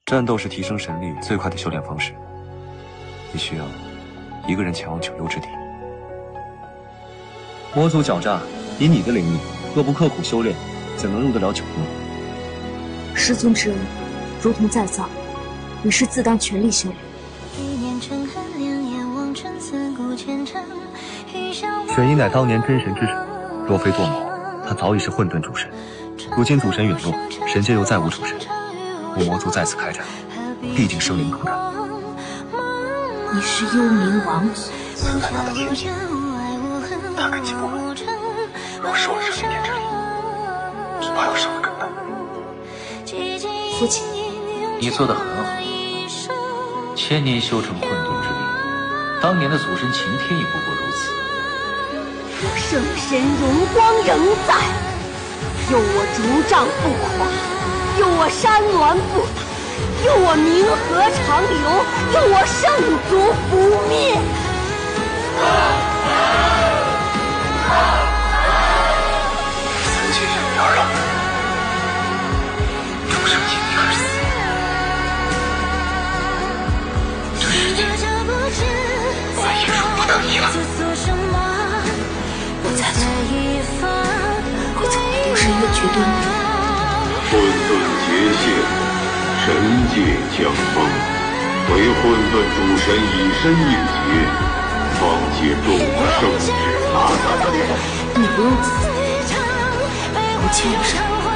战斗是提升神力最快的修炼方式，你需要一个人前往九幽之地。 魔族狡诈，以你的灵力，若不刻苦修炼，怎能入得了九幽？ 师尊之恩，如同再造，于是自当全力修炼。 玄阴乃当年真神之首，若非堕魔，他早已是混沌主神。如今主神陨落，神界又再无主神，我魔族再次开战，必定生灵涂炭。 你是幽冥王子， 此乃他的天意，他根基不稳，若受了生灵天之力，只怕要伤了根本。 父亲， 你做得很好，千年修成混沌之力，当年的祖神擎天也不过如此。 圣神荣光仍在，佑我竹杖不垮，佑我山峦不倒，佑我冥河长流，佑我圣族不灭。 此界有缘了，众生因你而死，这世界再也容不得你了。 我猜错，你从来都是一个绝对女人。 混沌结线，神界将崩，唯混沌主神以身应劫，方解众圣旨。 你不用自责，我欠你什么？